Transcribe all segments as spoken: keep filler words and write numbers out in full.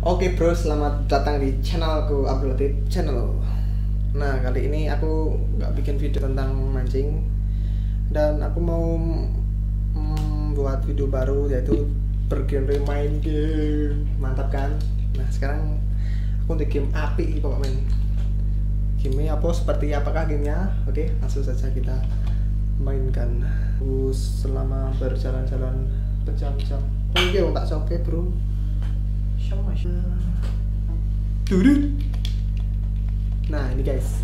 Oke bro, selamat datang di channelku Abdul Latif Channel. Nah kali ini aku nggak bikin video tentang mancing, dan aku mau membuat video baru yaitu bergenre main game. Mantap kan? Nah sekarang aku untuk game api pokoknya. Game apa, seperti apakah gamenya? Oke, langsung saja kita mainkan. Selama berjalan-jalan berjam-jam. Oh iya, tak coke bro. Sama Dudut. Nah ini guys.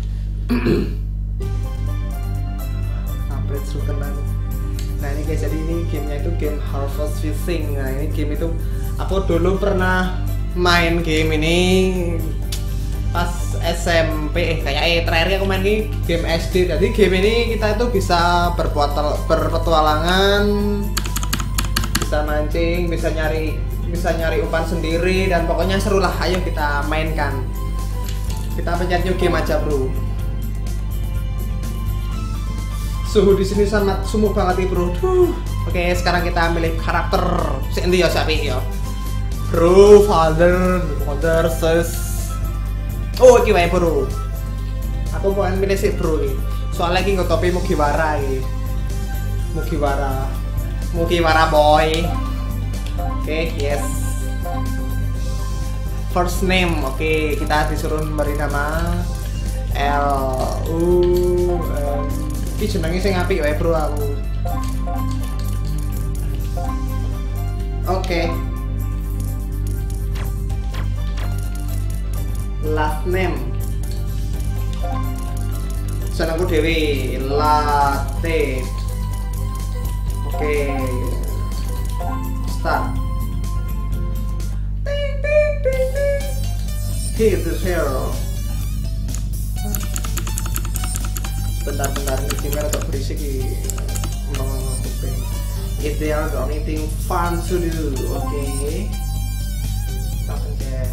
Upgrade seru tenang. Nah ini guys, jadi ini gamenya itu game Harvest Fishing. Nah ini game itu aku dulu pernah main game ini pas S M P, eh kayaknya terakhir aku main ini game S D. Jadi game ini kita itu bisa berbuat berpetualangan, bisa mancing, bisa nyari bisa nyari umpan sendiri, dan pokoknya seru lah. Ayo kita mainkan. Kita pencet new game aja bro. Suhu di sini sangat sumuh banget nih bro. Duh. Oke, sekarang kita milih karakter. Sendi ya siapa ya? Bro, father, mother, sis. Oh, iki wae bro. Aku mau milih si bro nih. Soalnya iki nggak topi Mugiwara iki. Mugiwara. Mugiwara boy. Oke, okay, yes. First name, oke, okay, kita disuruh memberi nama L U. Ini jenengnya sing apik wae bro aku. Oke. Okay. Last name. Senengku dewi Latif. Oke. Okay. Start. Hit the zero. Bentar-bentar ini timnya agak berisik nih. If they are the only thing fun to do, oke. Okay. Kita pencet.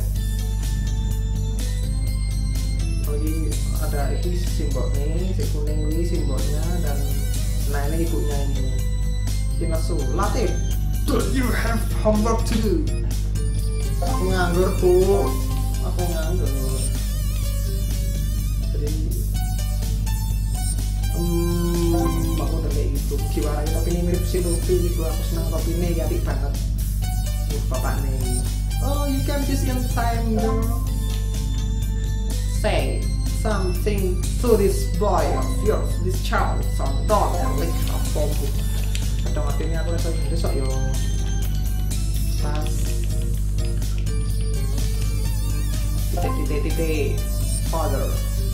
Oh ini ada ini simbolnya, si kuning ini simbolnya, dan nah ini ibunya ini. Kita su, Latif. Do you have homework to do? Aku nganggur bu. Aku nganggur. Jadi hmm, aku udah kayak gitu. Mugiwara tapi ini mirip si Luffy gitu. Aku senang topi ini, ganti banget. Uh, bapak nih. Oh, you can just in time girl. Say something to this boy of yours, this child. So don't lick a bomb. Kadang akhirnya aku rasa besok yo. Pas titik-titik-titik father.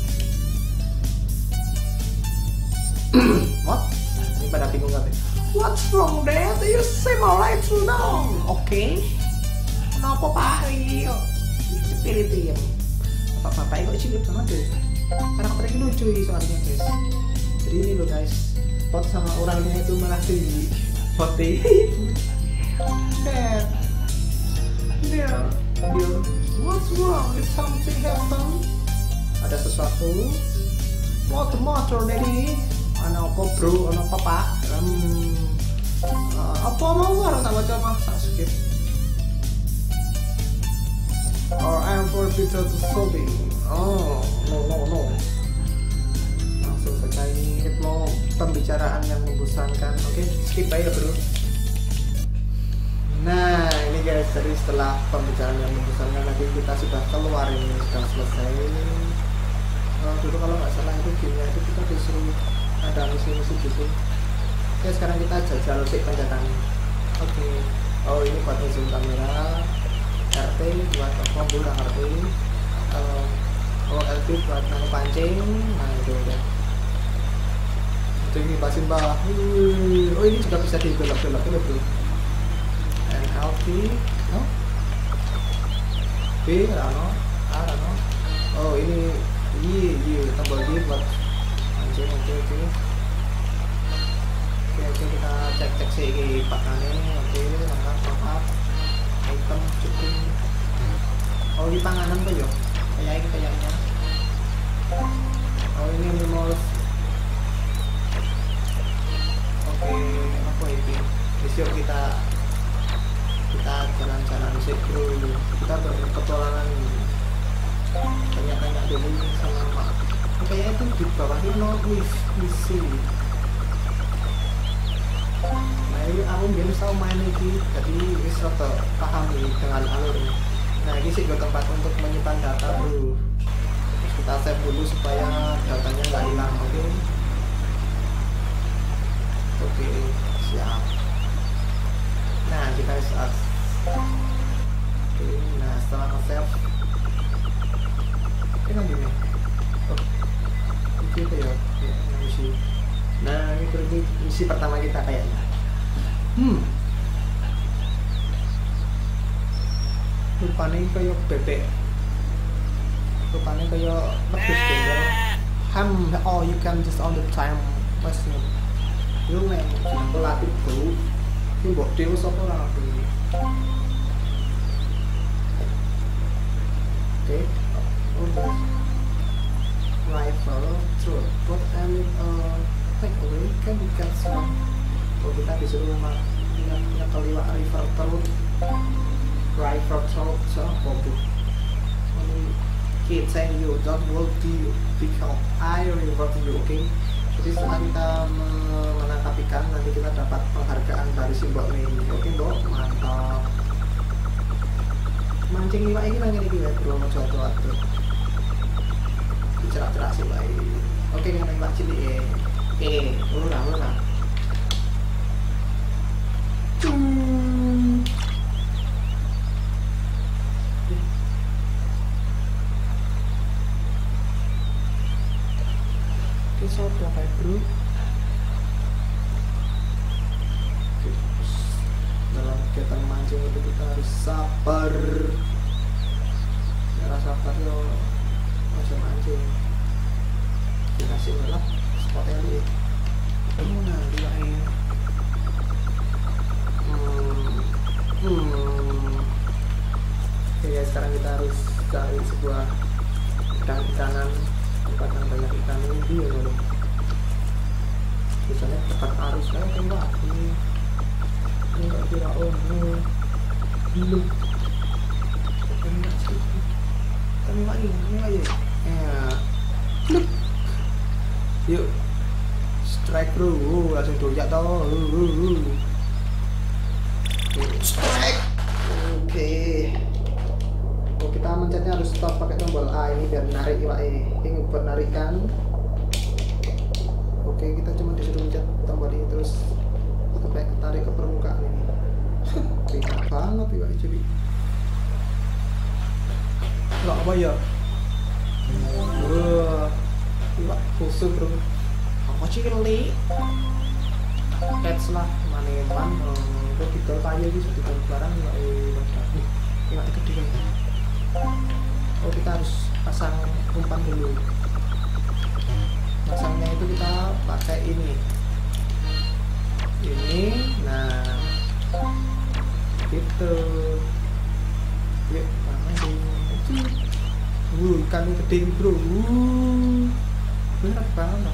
What? Ini pada bingung kan? What's wrong there? Do you seem alright to know? Oke. Okay. Kenapa pak? Iyo. Pilih-pilih. Bapak-bapak kok cilik banget deh. Karakter ini lucu soalnya guys. Jadi ini loh guys. Pot sama orangnya itu malah tinggi. Poti. There. There. There. What's wrong? Is something happen? Ada sesuatu? What the matter, daddy? Ano apa bro? Ano apa pak? Um, uh, apa mau harus sama coba skip? Or I'm for bitter to solving. Oh, no no no. Langsung saja ini mau pembicaraan yang membosankan. Oke, okay, skip aja bro. Nah ini guys, jadi setelah pembicaraan yang membosankan nanti kita sudah keluar, ini sudah selesai. Oh, dulu kalau nggak salah itu gamenya itu kita disuruh ada misi-misi gitu. Oke, sekarang kita jajal sih pencetan. Oke. Oh ini buat zoom kamera. R T buat apa bu, R T. Uh, oh L T buat nano pancing. Nah itu udah. Ini pasin bah. Oh ini juga bisa dibelok-belok ini bro. N L T, no? B, rano, A, rano. Oh ini, I, I, tombol I buat pancing. Oke oke. Oke oke, kita cek-cek sih pakannya. Oke, lengkap lengkap. Item cukup. Oh di panganan tuh yo. Kayak ini kayaknya. Oh ini animals. Oke, apa ini? Besok kita kita kita jalan-jalan sih bro, kita berpetualangan tanya-tanya dulu sama Mak. Kayaknya itu di bawah ini no misi. Nah ini aku belum tahu main ini, jadi bisa paham nih dengan alurnya. Nah ini sih tempat untuk menyimpan data bro. Terus kita save dulu supaya datanya nggak hilang. Oke okay? Oke okay, siap. Nah kita start. Oke okay, nah setelah save ini kan gini. Oh ini itu ya, ya misi. Nah ini ini misi pertama kita kayaknya. Hmm rupanya kayak bebek, rupanya kayak pedus deh. Ham, oh you can just on the time masih lu neng pelatih dulu ini buat dia siapa orang ini. Oke udah rifle true but and uh, take away can we get some. Oh kita disuruh mah punya keliwat rifle terus rifle terus so bodoh ini kids saying you don't will be because I reward you. Oke okay? Jadi setelah kita menangkap ikan nanti kita dapat penghargaan dari si Mbok ini. Oke Mbok mantap. Mancing iwak ini nangin iki wae bro, coba tuh cerak-cerak sih wae. Oke dengan iwak cilik eh eh ulah ulah cung kisah apa bro. Dalam kegiatan mancing itu kita harus sabar ya sabar yo macam mancing dikasih lah spotnya ini nah dia ini hmm hmm oke ya sekarang kita harus cari sebuah ikan-ikanan tempat yang banyak ikan ini dia loh misalnya tempat arus kayak tembak ini ini gak kira oh no belum enak sih tapi lagi ini lagi ya pluk yuk strike bro uh, langsung doyak tau uh, uh, uh. Strike oke okay. Oh kita mencetnya harus stop pakai tombol A ini biar narik iwak ini buat narikan. Oke okay, kita cuma disuruh mencet tombol ini terus sampai tarik ke permukaan ini. Pintar banget iwak jadi nggak apa ya. Wah iwak khusus bro apa sih kali catch lah maneman kok kita kaya gitu kita barang iwak iwak iwak gede kan. Oh kita harus pasang umpan dulu. Pasangnya itu kita pakai ini ini nah gitu yuk mana sih wuh ikan gede bro wuh bener banget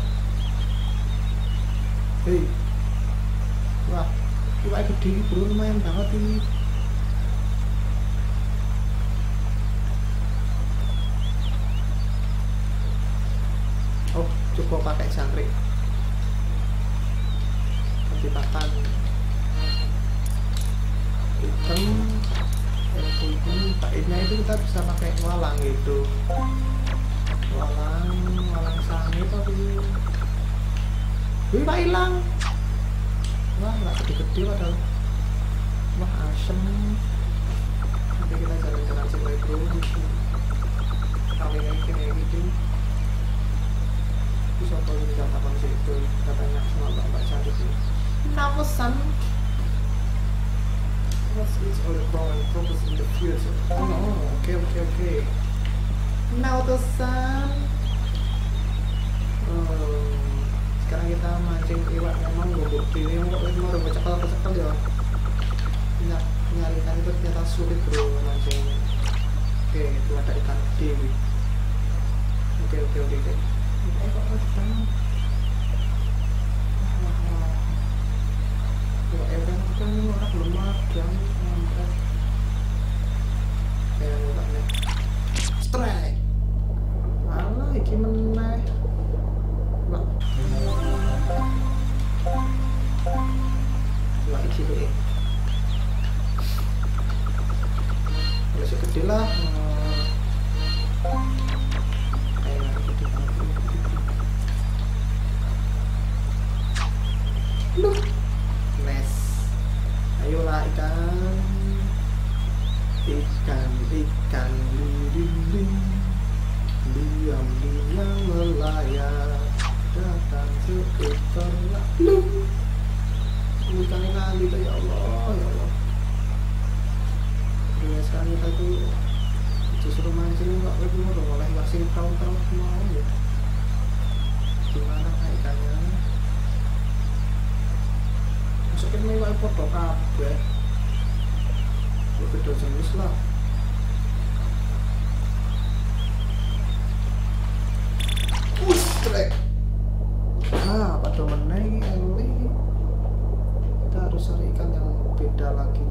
hei wah ikan gede bro lumayan banget ini. Oh coba pakai jangkrik pakan ikan pakainya itu kita bisa pakai walang gitu walang walang sangi tapi wih pak hilang wah nggak gede-gede padahal wah asem nanti kita jalan-jalan sebagai bro kalian kayak gitu bisa tahu ini kapan sih itu katanya sama mbak-mbak cantik ini. Now son, what is all the wrong and progress in the future? Oh no, okay, okay, okay. Now the sun. Oh, sekarang kita mancing iwak memang bobok diri, kok mau udah cekal-cekal ya. Nah, nyari ikan itu ternyata sulit bro mancingnya. Oke, itu ada ikan gede. Oke, oke, oke, oke. Eh kok ada banget. Wah, wah, wah. Kok edan kan orang belum ada. iki meneh. Wah. Wah iki lho. Kalau segede lah. Loh. Nes. Ayolah ikan. Ikan ikan lindung. Diam-diam melayang datang seekor lalu. Ikan lagi ya Allah, ya Allah. Biasanya kita tuh justru mancing nggak begitu dong, malah masih tahun-tahun mau ya. Gimana ikannya? Masukin mewah foto kabeh. Beda jenis lah. Ustrek. Ah, pada meneng ini kita harus cari ikan yang beda lagi.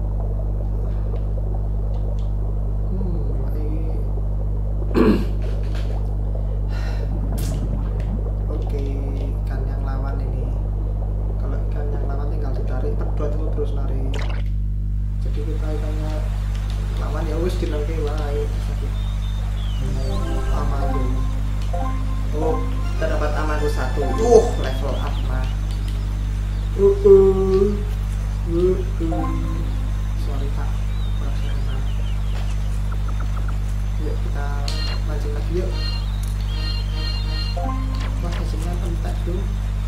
Hmm, ini oke, ikan yang lawan ini. Kalau ikan yang lawan tinggal ditarik pedot itu terus narik. Jadi kita ikannya lawan ya wis dinengke wae. Amado. Oh, kita dapat amado satu. Uh, level up mah. Uh, uh, uh, uh. Sorry Pak. Yuk kita mancing lagi yuk. Wah, hasilnya entek tuh.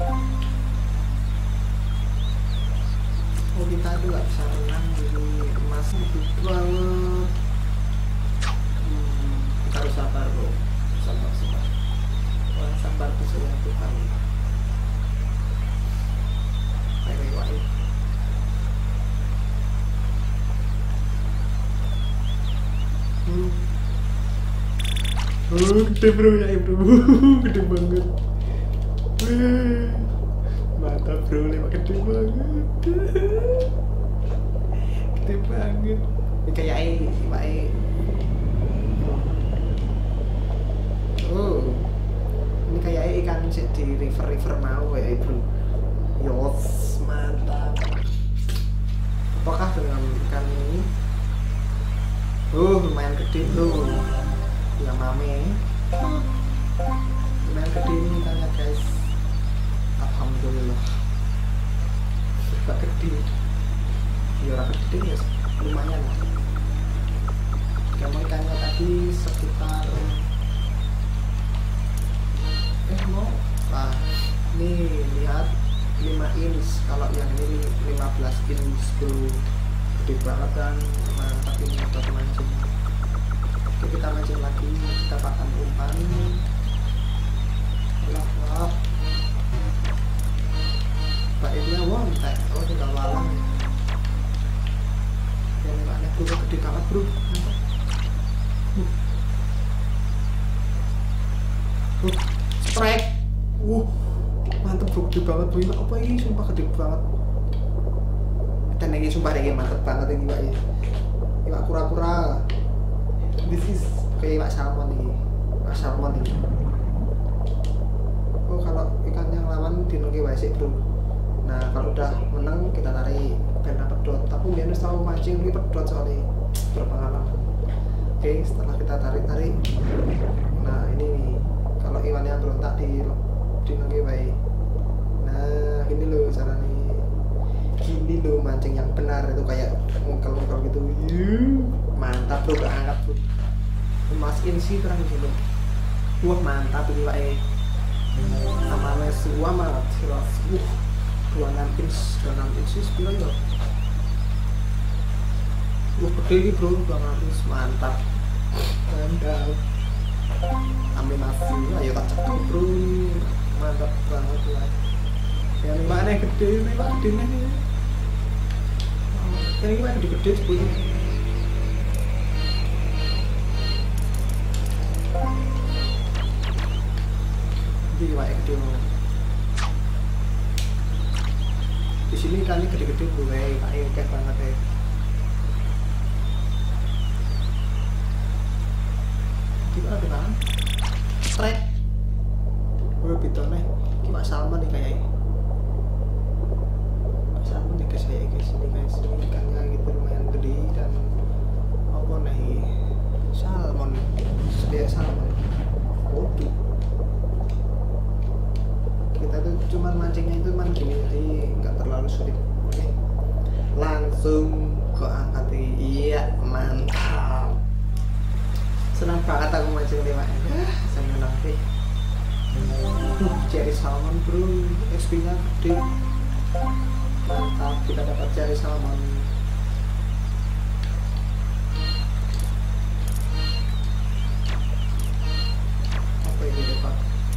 Oh, kita itu gak bisa renang jadi emas itu banget. Hmm, kita harus sabar bro, sabar sabar. Wah, sabar kesulitan Tuhan. Ayo ayo ayo. Hmm. Oh, gede bro ya bro, gede banget. Wih. Mantap bro, lewat gede banget. Gede banget. Ini kayak ini, ini. Oh, ini kayak ikan di river-river mau ya bro. Yos, mantap. Apakah dengan ikan ini? Oh, lumayan gede bro. Yang mame. Lumayan gede ini ikannya guys. Alhamdulillah. Sudah gede. Ya orang gede ya lumayan. Kamu ikannya tadi sekitar eh mau lah nih lihat lima inch, kalau yang ini lima belas inch bro, gede banget kan. Mantap ini buat mancing. Oke, kita mancing lagi, kita pakai umpan. Wah wah, baiknya wah entek. Oh, tinggal walang. Yang aneh bro, gede banget bro. Uh. Uh. Strike. Uh. Mantep bro, gede banget bro. Ini apa ini? Sumpah gede banget. Dan ini sumpah ini mantep banget ini pak. Ini pak kura-kura. This is kayak pak salmon ini. Pak salmon ini. Oh, kalau ikan yang lawan dinungke wae sih bro. Nah, kalau udah menang kita tarik kena pedot. Tapi minus tahu mancing ini pedot soalnya berpengalaman. Oke, setelah kita tarik-tarik, nah ini nih, kalau ikannya berontak di dinungke wae. Nah, ini loh cara nih. Gini loh mancing yang benar itu kayak ngungkel-ngungkel gitu. Yuh, mantap bro, gak angkat bro. Masukin sih terang gitu. Wah, mantap ini wae. Namanya semua malah jelas. Uh, dua puluh enam inch, dua puluh enam inch sih sepuluh ya. Wah, gede ini bro, dua puluh enam inch, mantap. Mantap. Ambil nasi, ayo tak cekal bro. Mantap banget lah. Yang mana gede, ini pak gede nih. Yang ini mana gede-gede sepuluh. Ini pak gede banget. Di sini ikannya gede-gede gue, kayak oke banget ya. Kita ada kan? strike. Gue pitone Pak Salman nih kayaknya. Pak Salman nih guys, kayak guys ini guys, ini ikannya gitu lumayan gede dan apa nih, salmon, sedia salmon. Oke. Kita tuh cuman mancingnya itu cuman gini, jadi nggak terlalu sulit. Oke, langsung ke angkat. Iya, mantap. Senang banget aku mancing lima ya, senang sih. Uh, cherry salmon bro, X P nya gede. Mantap, kita dapat cherry salmon. Apa ini dapat?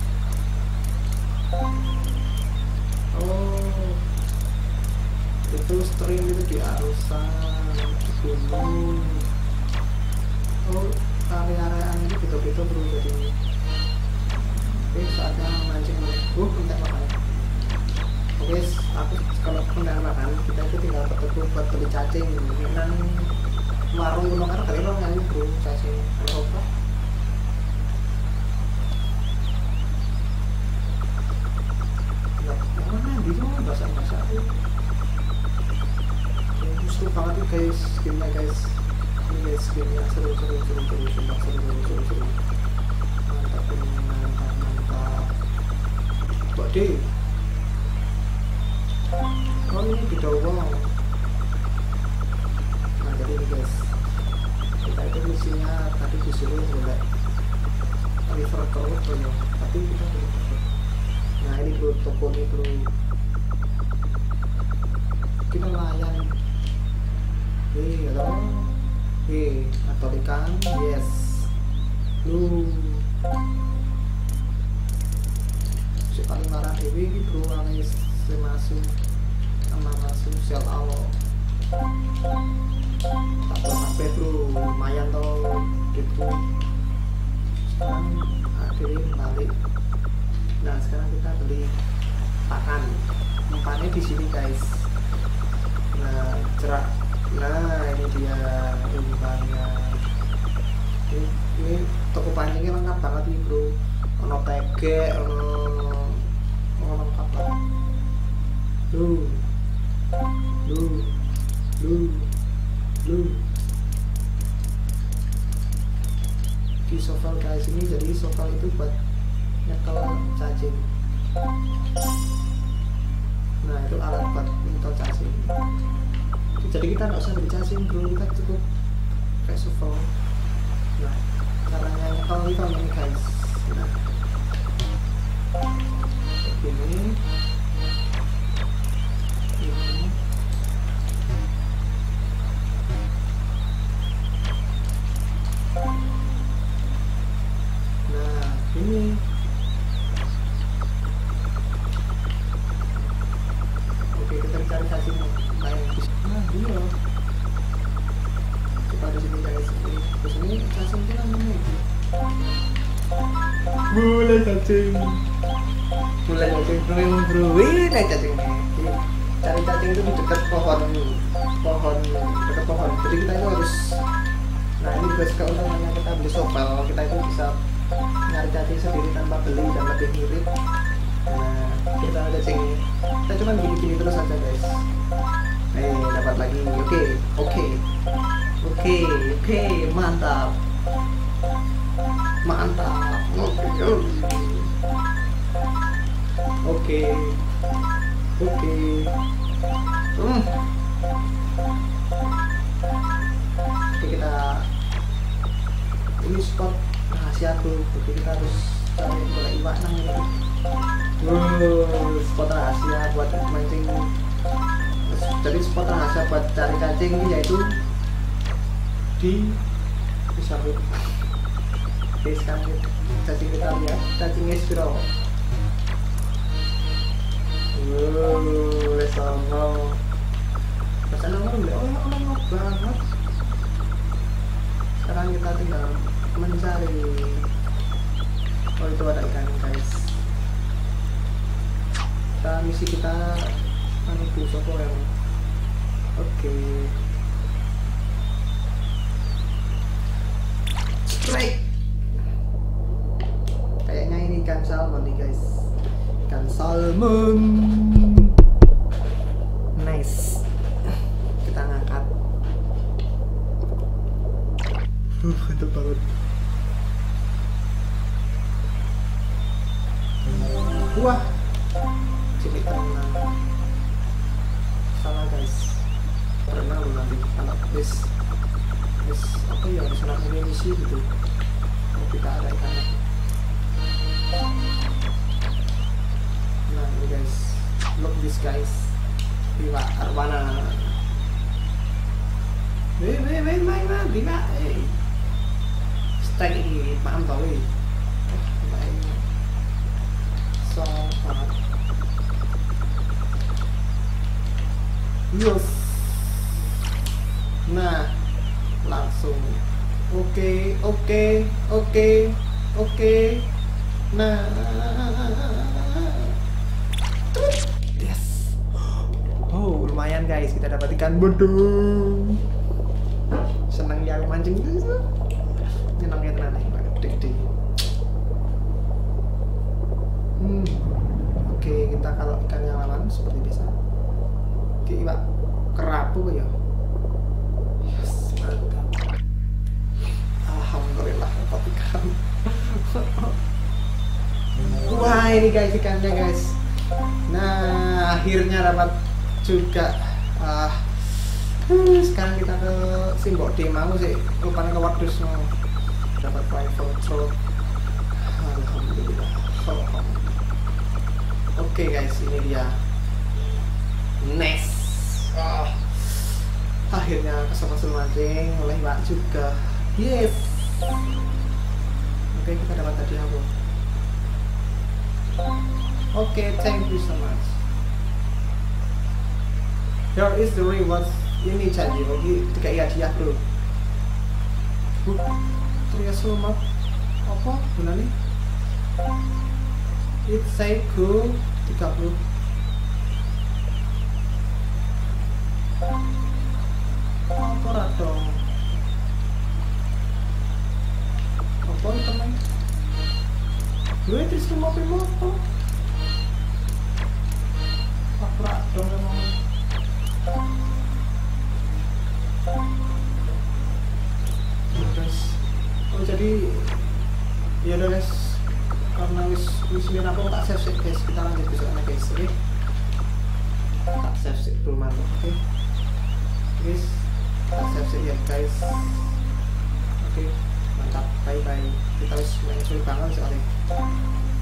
Oh, itu stream itu di Arusan, di gunung. Oh, area-area ini gitu-gitu bro, jadi oke, saatnya mancing. Uh, minta makan. Oke, aku kalau minta makan, kita itu tinggal bertemu buat beli cacing. Nang warung gunung kan kali orang nyanyi bro, cacing. Kalau apa? Nggak, mana di sana basah-basah. Seru banget nih guys, gamenya guys. Ini guys, gamenya seru, seru, seru, seru, seru, seru, seru, seru. Mantap ini, mantap, mantap. Kok deh? Oh ini di bawah. Nah jadi ini guys, kita itu misinya tadi disuruh boleh river crawler ya, tapi kita belum dapat. Nah ini bro, toko ini bro, kita layan. Hei, halo. Hei, atau ikan, yes. Lu si paling marah dewi ini bro, aneh masuk sama masuk sel awal. Tak tahu H P bro, lumayan toh gitu. Sekarang akhirnya balik. Nah sekarang kita beli pakan. Umpannya di sini guys. Nah cerak. Nah ini dia umpannya. Ini, ini toko pancingnya lengkap banget nih bro. Ono tege, ono ono lengkap lah. Lu, lu, lu, lu. Di sovel guys, ini jadi sovel itu buat nyekel cacing. Nah itu alat buat nyekel cacing. Jadi kita nggak usah beli cacing bro, kita cukup kayak sovel. Nah caranya nyekel itu ini guys. Nah begini. Nah ini oke, kita cari cacing lain. Nah iya, kita di sini guys. Terus ini cacing kita ini mulai cacing, mulai cacing bro bro, ini cacing nih. Cari cacing itu di dekat pohon, pohon dekat pohon. Jadi kita itu harus, nah ini guys keuntungannya kita beli sovel, kita itu bisa nyari cacing sendiri tanpa beli dan lebih mirip. Nah kita ada cacing, kita cuma gini-gini terus aja guys. Eh dapat lagi, oke, oke, oke, oke, mantap, mantap, oke, oke, oke. Hmm. Oke, kita ini spot rahasia tuh, jadi kita harus cari bola iwak nang ini. Wow, spot rahasia buat mancing. Jadi spot rahasia buat cari cacing ini yaitu di Pisau. Oke, sekarang cacing kita lihat, cacingnya spiral. Wow, lesono. Pesan nomor udah oh lama banget. Sekarang kita tinggal mencari. Oh itu ada ikan guys. Kita misi kita menuju Soko yang oke. Strike. Kayak salmon nih guys, ikan salmon. Nice. Kita ngangkat. Uh, mantap banget. Wah, cilik tenang. Salah guys. Karena lu nanti anak bis, bis apa ya, bisa namanya misi gitu. Mau kita ada ikannya. Nah ini guys, look this guys. Tiba arwana. Weh weh weh main main tiba. Eh, steak ini paham tau eh. Main. So banget. Yes. Nah, langsung. Oke, oke, oke, oke. Nah, yes. Oh, lumayan guys, kita dapat ikan bedung. Senang ya mancing guys. Nyenangnya tenan nih, gede-gede. Hmm. Oke, kita kalau ikan yang lawan seperti biasa. Oke, Pak. Kerapu ya. Yes, mantap. Alhamdulillah dapat ikan. Wah, ini guys ikannya guys. Nah, akhirnya dapat juga. Ah, uh, sekarang kita ke Simbok D mau sih. Rupanya ke Wadus mau dapat rifle throat. Alhamdulillah. Alhamdulillah. Oke okay, guys, ini dia. Nice. Oh, akhirnya kesel-kesel mancing oleh Mbak juga. Yes. Oke okay, kita dapat tadi apa? Oke, okay, thank you so much. Here is the reward. Ini janji lagi dikai hadiah bro. Uh, ternyata semua apa gunanya? It say go tiga puluh. Apa dong? Apa teman? Gue terus mau pilih apa? Apa dong memang? Terus, oh jadi ya udah guys, karena wis wis mirip aku tak save save guys, kita lanjut besoknya guys, oke? Okay? Tak save save dulu mantap, oke? Okay? Guys, tak save save ya guys, oke? Okay, mantap, bye bye. Kita wis main sulit banget soalnya.